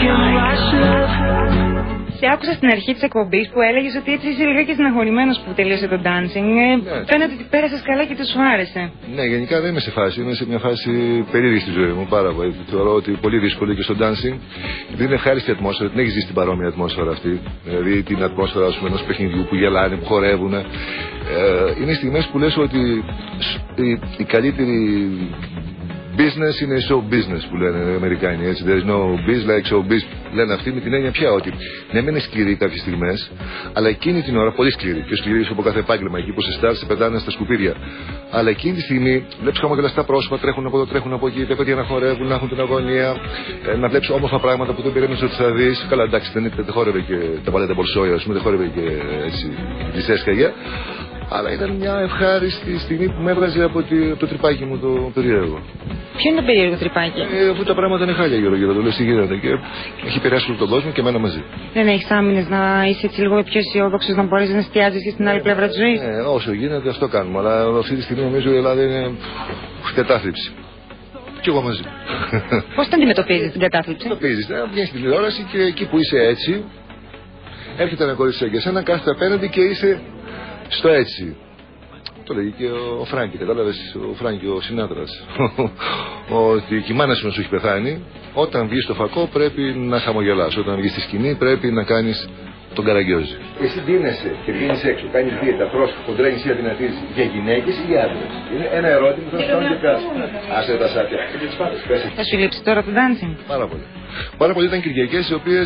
Σε άκουσα στην αρχή της εκπομπής που έλεγες ότι έτσι είσαι λιγάκι στεναχωρημένος που τελείωσε το dancing. Φαίνεται ότι πέρασες καλά και το σου άρεσε. Ναι, γενικά δεν είμαι σε φάση. Είμαι σε μια φάση περίεργη στη ζωή μου πάρα πολύ. Θεωρώ ότι πολύ δύσκολο και στο dancing. Επειδή είναι ευχάριστη η ατμόσφαιρα, δεν έχει ζήσει την παρόμοια ατμόσφαιρα αυτή. Δηλαδή την ατμόσφαιρα ενός παιχνιδιού που γελάνε, που χορεύουν. Είναι στιγμές που λες ότι η καλύτερη business είναι show business που λένε οι Αμερικάνοι. Έτσι. There is no biz like show biz. Λένε αυτοί με την έννοια πια ότι ναι, μεν είναι σκληροί κάποιες στιγμές, αλλά εκείνη την ώρα πολύ σκληροί. Πιο σκληροί από κάθε επάγγελμα. Εκεί που σε στάρ, σε πετάνε στα σκουπίδια. Αλλά εκείνη τη στιγμή βλέπει χαμογελαστά πρόσωπα, τρέχουν από εδώ, τρέχουν από εκεί, τα παιδιά να χορεύουν, να έχουν την αγωνία, να βλέπει όμορφα πράγματα που δεν περίμενε ότι θα δει. Καλά, εντάξει, δεν χόρευε και τα παλέτα μπορσόια, α πούμε, δεν χόρευε και έτσι τη έσκαγια. Αλλά ήταν μια ευχάριστη στιγμή που με έβγαζε από το τρυπάκι μου το περίεργο. Ποιο είναι το περίεργο τρυπάκι? Αφού τα πράγματα είναι χάλια γύρω-γύρω, το λες τι γίνεται και έχει επηρεάσει όλο τον κόσμο και εμένα μαζί. Δεν έχεις άμυνες να είσαι έτσι λίγο πιο αισιόδοξος, να μπορείς να εστιάζεις και στην άλλη πλευρά της ζωής? Ναι, όσο γίνεται αυτό κάνουμε, αλλά αυτή τη στιγμή νομίζω η Ελλάδα είναι κατάθλιψη. Κι εγώ μαζί. Πώς την αντιμετωπίζεις την κατάθλιψη? Αντιμετωπίζεις, βγαίνεις στην τηλεόραση και εκεί που είσαι έτσι, έρχεται ένα κορίτσι σαν και εσένα, κάθεται απέναντι και είσαι στο έτσι. Το λέγει και ο Φράγκη, κατάλαβες, ο Φράγκη, ο Σινάτρας. Ότι και η μάνα σου να σου έχει πεθάνει, όταν βγεις στο φακό πρέπει να χαμογελάς. Όταν βγεις στη σκηνή πρέπει να κάνεις τον Καραγκιόζη. Εσύ δίνεσαι και βγαίνεις έξω, κάνεις δίαιτα, τρως, κοντρένεις ή αδυνατίζεις για γυναίκες ή για άντρες? Είναι ένα ερώτημα που θα σου κάνω και κάτω. Άσε τα σάπια. Θα σου λείψει τώρα το dancing? Πάρα πολύ. Πάρα πολύ ήταν Κυριακές οι οποίες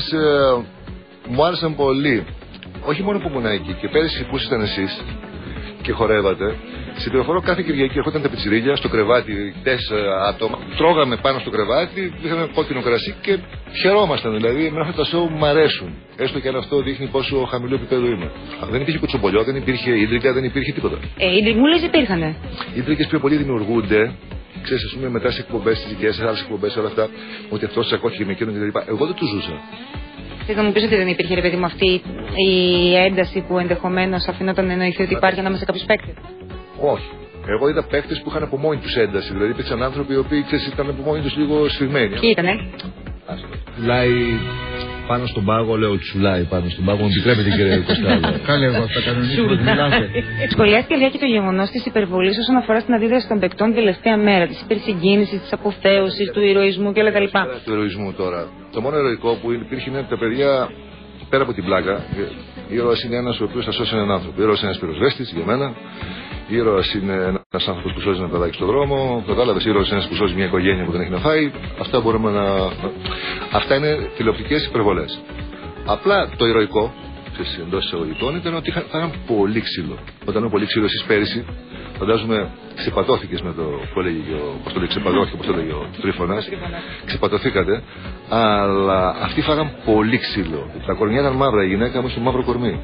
μου άρεσαν πολύ. Όχι μόνο που ήμουν εκεί, και πέρυσι που ήσασταν εσείς και χορεύατε, σε πληροφορώ κάθε Κυριακή ερχόταν τα πιτσιρίλια στο κρεβάτι, 4 άτομα. Τρώγαμε πάνω στο κρεβάτι, είχαμε κόκκινο κρασί και χαιρόμασταν. Δηλαδή, εμένα αυτά τα σοου μου αρέσουν. Έστω και αν αυτό δείχνει πόσο χαμηλό επίπεδο είμαι. Δεν υπήρχε κουτσομπολιό, δεν υπήρχε ίντρικα, δεν υπήρχε τίποτα. Ίντρικες υπήρχανε. Ίντρικες πιο πολύ δημιουργούνται. Ξέρεις, ας πούμε, μετά σε εκπομπές, τις δικές σας, άλλες εκπομπές, όλα αυτά, ότι αυτό τσακώθηκε με εκείνον κτλ. Εγώ δεν το ζούσα. Θες να μου πεις ότι δεν υπήρχε, ρε παιδί μου, αυτή η ένταση που ενδεχομένως αφήνονταν να εννοηθεί ότι υπάρχει ανάμεσα σε κάποιους παίκτες? Όχι. Εγώ είδα παίκτες που είχαν από μόνοι τους ένταση. Δηλαδή υπήρξαν άνθρωποι οι οποίοι ήταν από μόνοι τους λίγο σφιγμένοι. Ποιοι ήτανε? Τσουλάει πάνω στον πάγο, λέω τσουλάει πάνω στον πάγο. Μου επιτρέπετε, κύριε Κωστάλο? Καλή, εγώ θα κανονίσω ότι μιλάτε. Σχολιάστηκε λιγάκι το γεγονός της υπερβολής όσον αφορά στην αντίδραση των παικτών τελευταία μέρα, της υπερσυγκίνησης, της αποθέωσης, του ηρωισμού κλπ. Του ηρωισμού τώρα. Το μόνο ηρωικό που υπήρχε είναι ότι τα παιδιά πέρα από την πλάκα. Ήρωας είναι ένας ο οποίος θα σώσει έναν άνθρωπο. Ήρωας είναι ένας πυροσβέστης για μένα. Ήρωας είναι ένας άνθρωπος που σώζει ένα παιδάκι στον δρόμο. Κατάλαβες, ήρωας είναι ένας που σώζει μια οικογένεια που δεν έχει να φάει. Αυτά μπορούμε να. Αυτά είναι τηλεοπτικές υπερβολές. Απλά το ηρωικό, εντός εισαγωγικών, ήταν ότι θα είχαν πολύ ξύλο. Όταν είναι πολύ ξύλο, εσείς πέρυσι, φαντάζομαι, ξεπατώθηκες με το που έλεγε πώς το λέει, ξεπατώθηκε, πώς το λέγει ο Τρίφωνας. Ξεπατωθήκατε, αλλά αυτοί φάγαν πολύ ξύλο. Τα κορμιά ήταν μαύρα, η γυναίκα μου είχε μαύρο κορμί.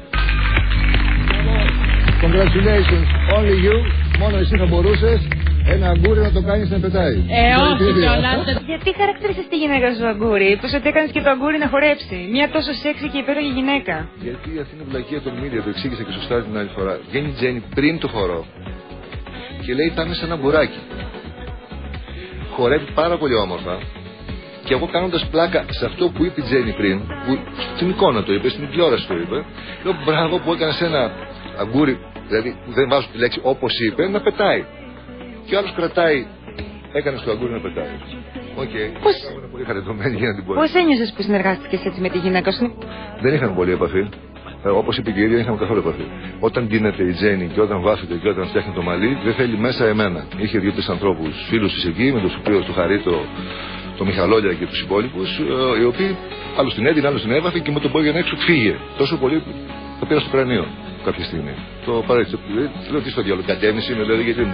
Congratulations, only you. Μόνο εσύ θα μπορούσες ένα αγκούρι να το κάνεις να πετάει. Όχι κιόλας. Γιατί χαρακτήρισες τη γυναίκα σου αγκούρι? Είπες ότι έκανες και το αγκούρι να χορέψει. Μια τόσο σεξι και υπέροχη γυναίκα. Γιατί αυτή είναι η βλακεία των media, το εξήγησα και σωστά την άλλη φορά. Βγαίνει η Τζέννη πριν το χορό και λέει πάμε σε ένα μπουράκι. Χορεύει πάρα πολύ όμορφα. Και εγώ κάνοντας πλάκα σε αυτό που είπε η Τζέννη πριν, που στην εικόνα το είπε, στην τηλεόραση το είπε, λέω μπράβο που έκανες ένα αγκούρι, δηλαδή δεν βάζω τη λέξη όπως είπε, να πετάει. Και ο άλλος κρατάει, έκανε το αγκούρι να πετάει. Οκ. Ήμουν πολύ χαριτωμένη για να την πω. Πώς ένιωσες που συνεργάστηκες έτσι με τη γυναίκα σου? Δεν είχαμε πολλή επαφή. Όπως είπε η κυρία, δεν είχαμε καθόλου επαφή. Όταν ντύνεται η Τζέννη και όταν βάφεται και όταν φτιάχνει το μαλλί, δεν θέλει μέσα εμένα. Είχε 2-3 ανθρώπους, φίλους της εκεί, με τους οποίους του Χαρίτο, το Μιχαλόλια και τους υπόλοιπους, οι οποίοι άλλος την έδινε, άλλος την έβαφε και με τον πόδι έξω φύγε. Τόσο πολύ το πήρα στο κρανίο κάποια στιγμή. Το παρέστησε. Λέω τι στο διάλογο, κατέμιση είναι, δηλαδή γιατί.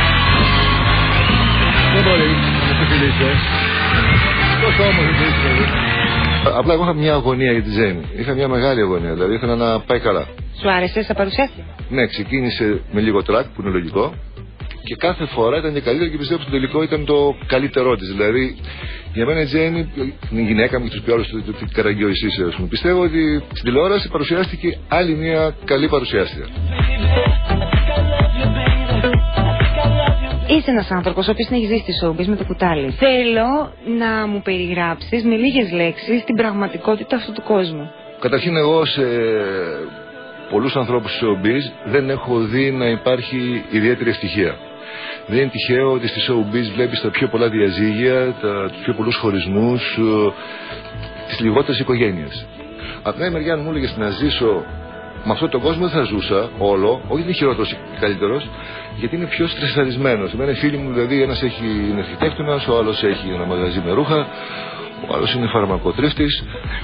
Δεν μπορεί να το φιλήσει. Τόσο όμορφη είσαι. Απλά εγώ είχα μια αγωνία για τη Τζέννη. Είχα μια μεγάλη αγωνία, δηλαδή ήθελα να πάει καλά. Σου άρεσε, θα παρουσιάσει? Ναι, ξεκίνησε με λίγο τρακ που είναι λογικό. Και κάθε φορά ήταν και καλύτερο και πιστεύω στο τελικό ήταν το καλύτερό της. Δηλαδή, για μένα η Τζέννη, η γυναίκα μου και τους πιο άλλους του Καραγκιόζη, πιστεύω ότι στην τηλεόραση παρουσιάστηκε άλλη μια καλή παρουσιάστρια. είσαι ένας άνθρωπος ο οποίος έχει ζήσει στη showbiz με το κουτάλι. Θέλω να μου περιγράψεις με λίγες λέξεις την πραγματικότητα αυτού του κόσμου. Καταρχήν, εγώ σε πολλούς ανθρώπους στη showbiz δεν έχω δει να υπάρχει ιδιαίτερη ευτυχία. Δεν είναι τυχαίο ότι στη showbiz βλέπεις τα πιο πολλά διαζύγια, τους πιο πολλούς χωρισμούς, τις λιγότερες οικογένειες. Από την άλλη μεριά, αν μου έλεγες να ζήσω με αυτόν τον κόσμο, δεν θα ζούσα όλο. Όχι ότι είναι χειρότερος ή καλύτερος, γιατί είναι πιο στρεσαρισμένος. Εμένα οι φίλοι μου, δηλαδή, ένας είναι αρχιτέκτονας, ο άλλος έχει ένα μαγαζί με ρούχα, ο άλλος είναι φαρμακοτρίφτης.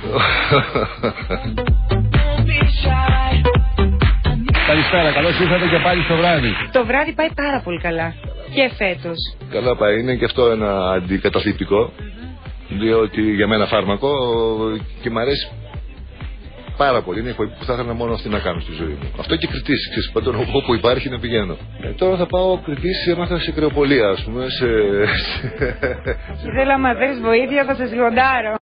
Καλησπέρα, καλώς ήρθατε και πάλι στο βράδυ. Το βράδυ πάει πάρα πολύ καλά. Και φέτος. Καλά πάει, είναι και αυτό ένα αντικαταθλιπτικό, διότι για μένα φάρμακο και μ' αρέσει πάρα πολύ. Είναι η εκπομπή που θα ήθελα μόνο αυτή να κάνω στη ζωή μου. Αυτό και Κρητής, ξέρεις, πάντων όπου υπάρχει να πηγαίνω. Τώρα θα πάω Κρητής, έμαθα σε κρεοπολία, ας πούμε. Θέλω άμα θέλεις βοήθεια θα σε σιγοντάρω.